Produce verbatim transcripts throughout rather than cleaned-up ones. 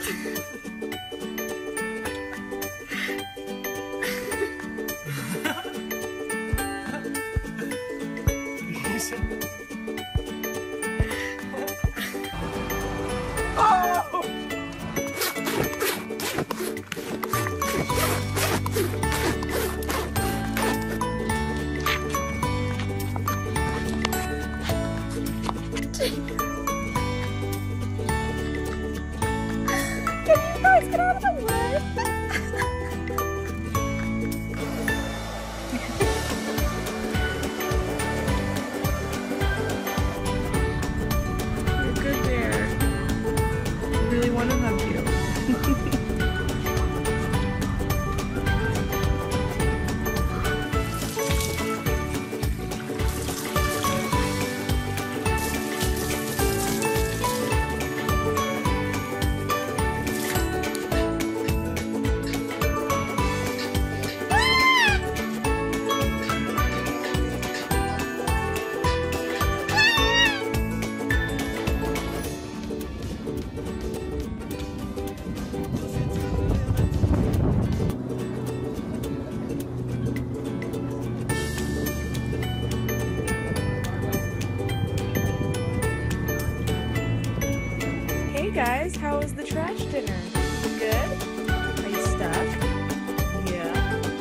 Hey guys, how was the trash dinner? Good? Are you stuck? Yeah.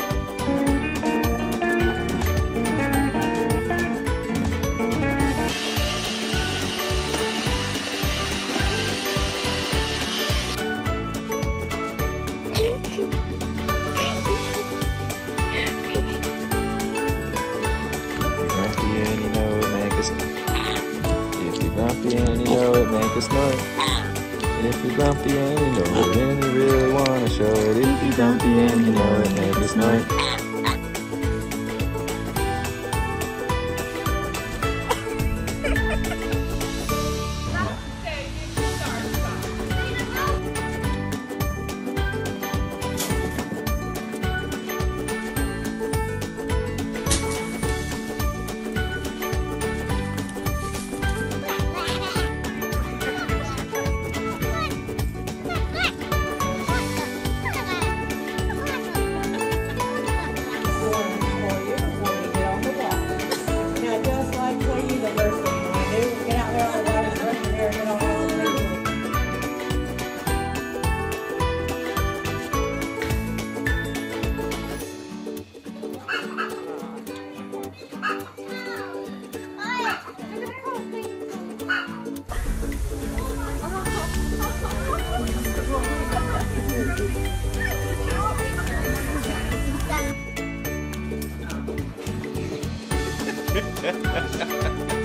Grumpy and you know it make us. If you're grumpy and you know it make us know. If you're grumpy and you know it, then you really wanna show it. If you're grumpy and you know it, make us know it. Ha ha ha ha.